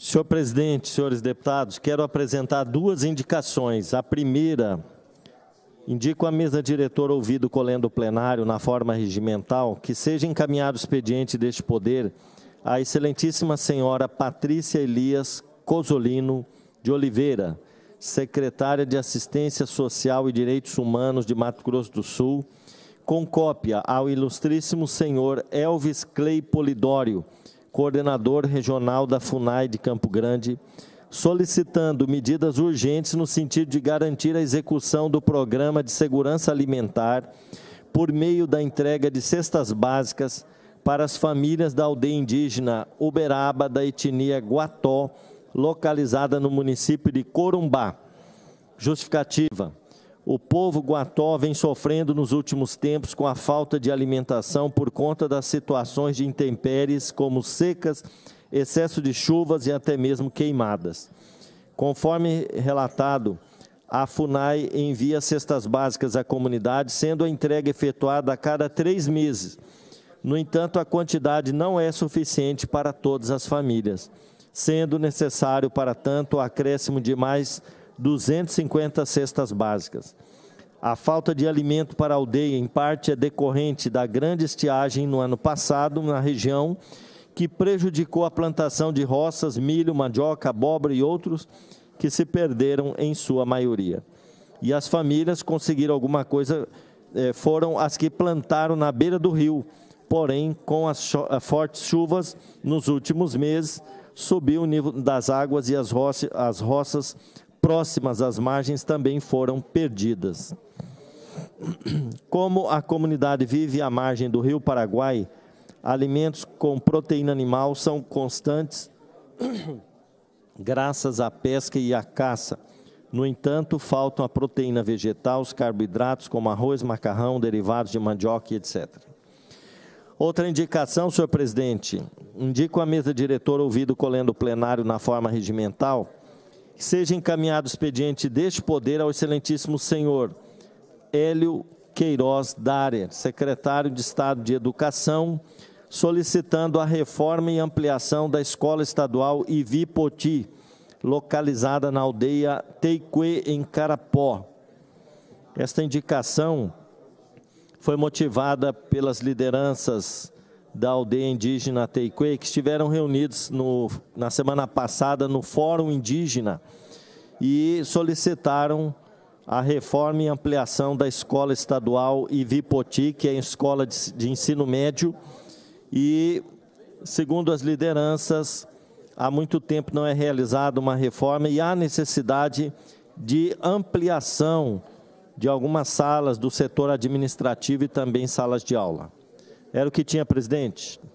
Senhor presidente, senhores deputados, quero apresentar duas indicações. A primeira, indico à mesa diretora ouvido colendo o plenário na forma regimental que seja encaminhado o expediente deste poder à excelentíssima senhora Patrícia Elias Cosolino de Oliveira, secretária de Assistência Social e Direitos Humanos de Mato Grosso do Sul, com cópia ao ilustríssimo senhor Elvis Clay Polidório, coordenador regional da FUNAI de Campo Grande, solicitando medidas urgentes no sentido de garantir a execução do Programa de Segurança Alimentar por meio da entrega de cestas básicas para as famílias da aldeia indígena Uberaba da etnia Guató, localizada no município de Corumbá. Justificativa: o povo Guató vem sofrendo nos últimos tempos com a falta de alimentação por conta das situações de intempéries como secas, excesso de chuvas e até mesmo queimadas. Conforme relatado, a FUNAI envia cestas básicas à comunidade, sendo a entrega efetuada a cada 3 meses. No entanto, a quantidade não é suficiente para todas as famílias, sendo necessário, para tanto, o acréscimo de mais 250 cestas básicas. A falta de alimento para a aldeia, em parte, é decorrente da grande estiagem no ano passado na região, que prejudicou a plantação de roças, milho, mandioca, abóbora e outros, que se perderam em sua maioria. E as famílias conseguiram alguma coisa, foram as que plantaram na beira do rio, porém, com as fortes chuvas nos últimos meses, subiu o nível das águas e as roças próximas às margens também foram perdidas. Como a comunidade vive à margem do Rio Paraguai, alimentos com proteína animal são constantes graças à pesca e à caça. No entanto, faltam a proteína vegetal, os carboidratos como arroz, macarrão, derivados de mandioca, etc. Outra indicação, senhor presidente, indico à mesa diretora ouvido colendo o plenário na forma regimental que seja encaminhado o expediente deste poder ao excelentíssimo senhor Hélio Queiroz Darer, secretário de Estado de Educação, solicitando a reforma e ampliação da Escola Estadual Ivi Poti, localizada na aldeia Teicuê, em Carapó. Esta indicação foi motivada pelas lideranças da aldeia indígena Teicuê, que estiveram reunidos na semana passada no Fórum Indígena e solicitaram a reforma e ampliação da Escola Estadual Ivi Poti, que é a escola de ensino médio, e, segundo as lideranças, há muito tempo não é realizada uma reforma e há necessidade de ampliação de algumas salas do setor administrativo e também salas de aula. Era o que tinha, presidente.